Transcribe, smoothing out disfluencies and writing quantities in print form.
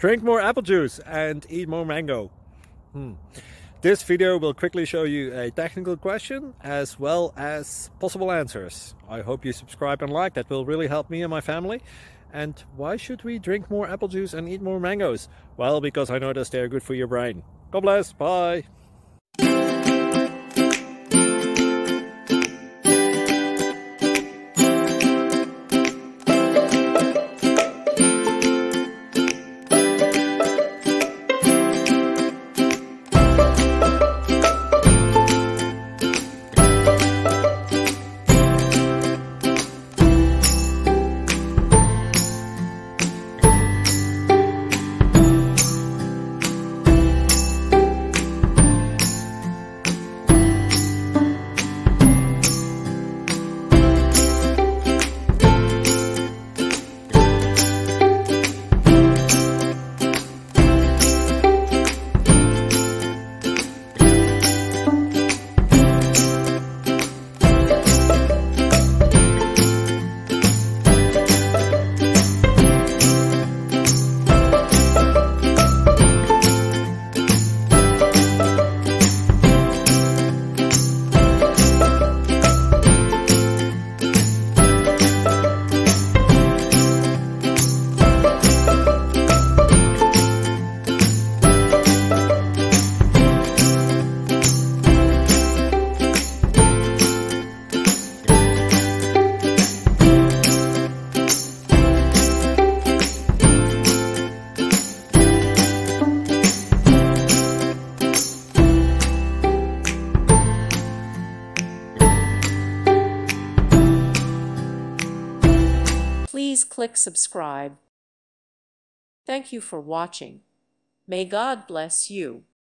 Drink more apple juice and eat more mango. This video will quickly show you a technical question as well as possible answers. I hope you subscribe and like, that will really help me and my family. And why should we drink more apple juice and eat more mangoes? Well, because I noticed they're good for your brain. God bless, bye! Please click subscribe. Thank you for watching. May God bless you.